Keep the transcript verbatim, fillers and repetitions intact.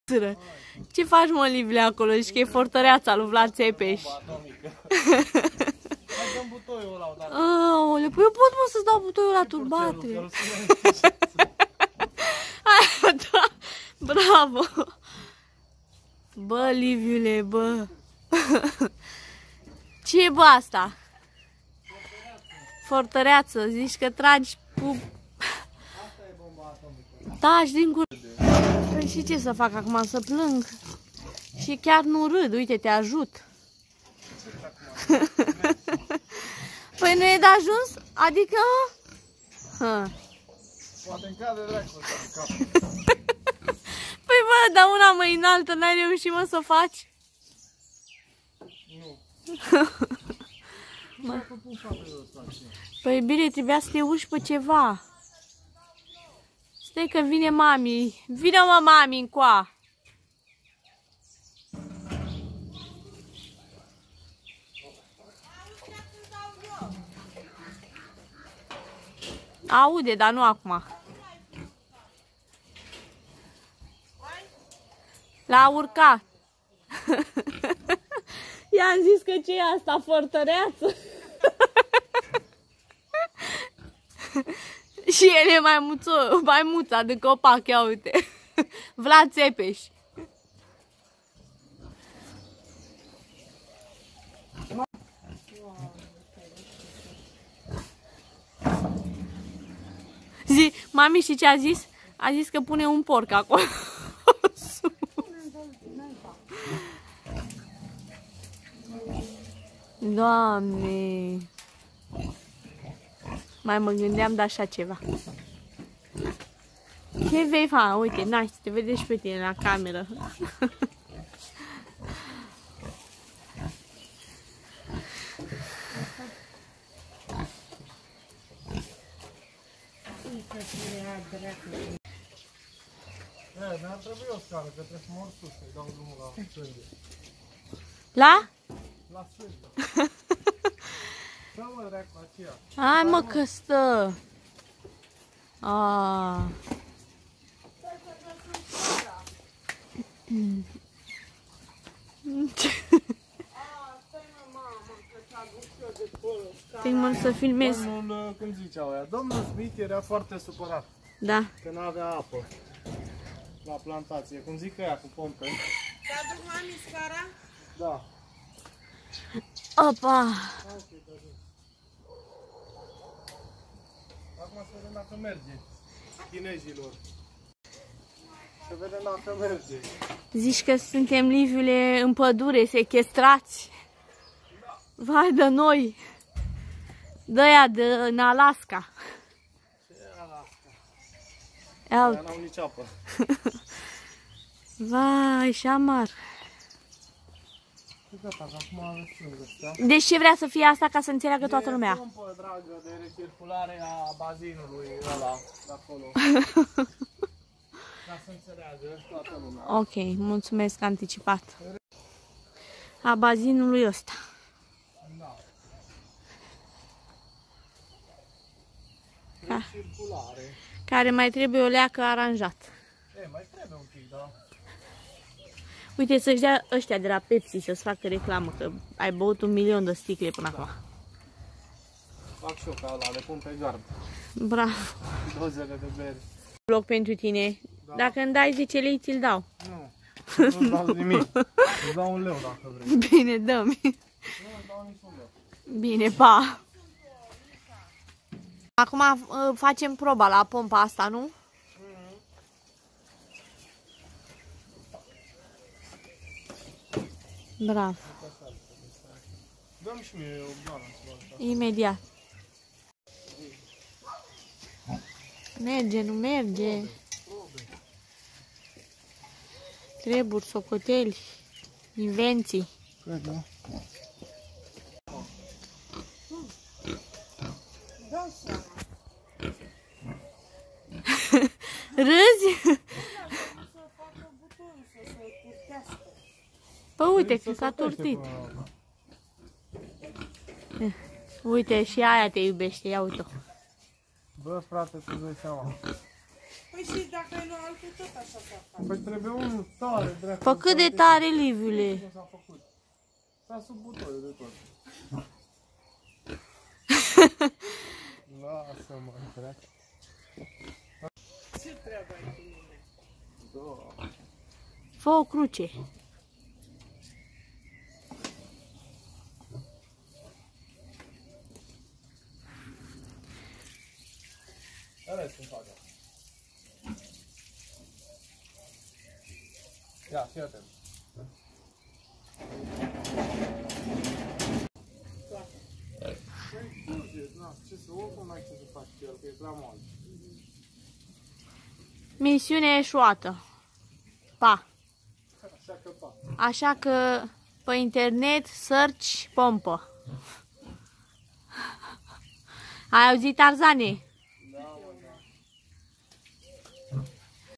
Ce faci, mă, Livle, acolo? Zici că e fortăreața lui Vlad Țepeș. Aoleu, păi eu pot, mă, să-ți dau butoiul la turbatere. Da, bravo. Bă, Liviule, bă. Ce e, bă, asta? Fortăreață, zici că tragi cu... Taci din gură. Păi și ce să fac acum? Să plâng? Și chiar nu râd, uite, te ajut. Păi nu e de ajuns? Adică... Ha. Poate în cap de dracu. Păi bă, dar una mai înaltă, n-ai reușit, mă, să o faci? Nu. Mă. Păi bine, trebuia să te uși pe ceva. Stai că vine mami. Vine, mă, mami încoa. Aude, dar nu acum. L-a urcat. I-am zis că ce e asta, fortăreață? Și el e mai muțo, mai muța de copac, ia uite. Vlad Țepeș. Zi, mami, și ce a zis? A zis că pune un porc acolo. Doamne! Mai mă gândeam de așa ceva. Ce vei fa? Uite, n-ai, te vede și pe tine la cameră. E, mi-ar trebui o scară, că trebuie să mă urc sus, să-i dau drumul la sânge. La? La sânge. Da, mă, dracu, aceea. Hai, mă, că stă. Aaaa. Stai, mă, să filmez. Domnul, cum zicea oia, domnul Smith era foarte supărat. Da. Că n-avea apă la plantație, cum zic ăia cu pompe. Te-aduc mami scara? Da. Opa! Acum să vedem dacă merge chinezilor. Să vedem dacă merge. Zici că suntem, Liviule, în pădure, sechestrați. Vai de noi! De-aia de în Alaska. Ce e Alaska? Alt. Aia n-au nici apă. Vai, și amar. Gata, că acum aveți frângă ăstea. Deci ce vrea să fie asta ca să înțeleagă toată lumea? E pompă dragă de recirculare a bazinului ăla de acolo. Ca să înțeleagă toată lumea. Ok, mulțumesc anticipat. A bazinului ăsta. Da. Ca. Recirculare. Care mai trebuie o leacă aranjat. E, mai trebuie un pic, da. Uite, să-și dea ăștia de la Pepsi să-ți facă reclamă, că ai băut un milion de sticle până acum. Fac și eu ca ăla, le pun pe gard. Bravo. Dozele de beri. Loc pentru tine. Da. Dacă îmi dai zece lei, ți-l dau. Nu, nu-ți dau nimic. Îți dau un leu dacă vrei. Bine, dă-mi. Nu îți dau niciun leu. Bine, pa. Acum uh, facem proba la pompa asta, nu? Bravo. Dă-mi și mie o bană. Imediat. Merge, nu merge. Treburi, socoteli, invenții. Cred, nu? Râzi? Păi uite că s-a turtit. Uite, și aia te iubește, ia uite-o. Bă, frate, tu dai seama. Păi și dacă ai luat altul, tot așa s-a făcut. Păi trebuie unul tare, dracu. Fă cât de tare, Liviule. Cum s-a făcut? S-a sub butoane de tot. Lasă-mă, dracu. Ce treabă ai cu mine? Da. Fă o cruce. Care sunt facă? Ia, fii atent. Păi curge, na, ce să, oricum n-ai ce să faci cu el, că e prea moale. Misiune eșuată. Pa. Așa că pa. Așa că pe internet search pompă. Ai auzit, Tarzane?